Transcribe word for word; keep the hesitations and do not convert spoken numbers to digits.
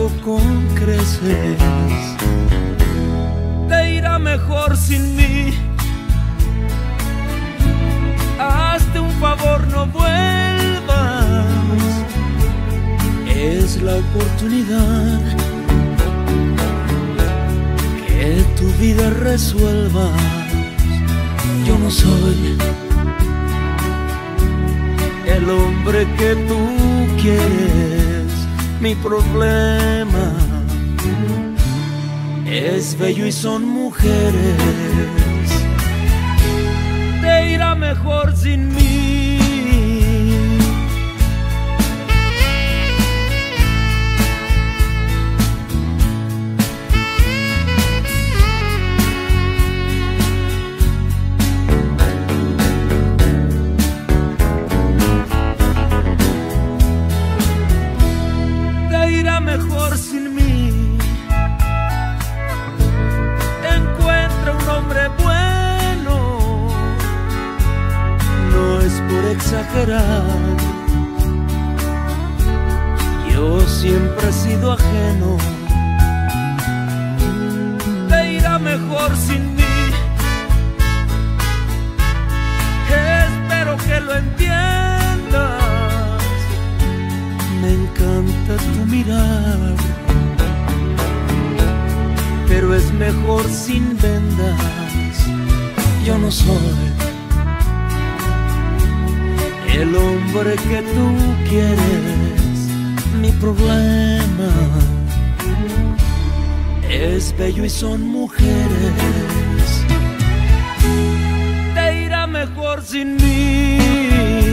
soñado con creces. Te irá mejor sin mí. Hazte un favor, no vuelvas. Es la oportunidad que tu vida resuelva. Yo no soy el hombre que tú quieres. Mi problema es bello y son mujeres. Te irá mejor sin mí. Mejor sin mí. Encuentra un hombre bueno, no es por exagerar. Yo siempre he sido ajeno. Te irá mejor sin mí. Espero que lo entiendas. Me encanta tu mirar, pero es mejor sin vendas. Yo no soy el hombre que tú quieres. Mi problema es bello y son mujeres. Te irá mejor sin mí.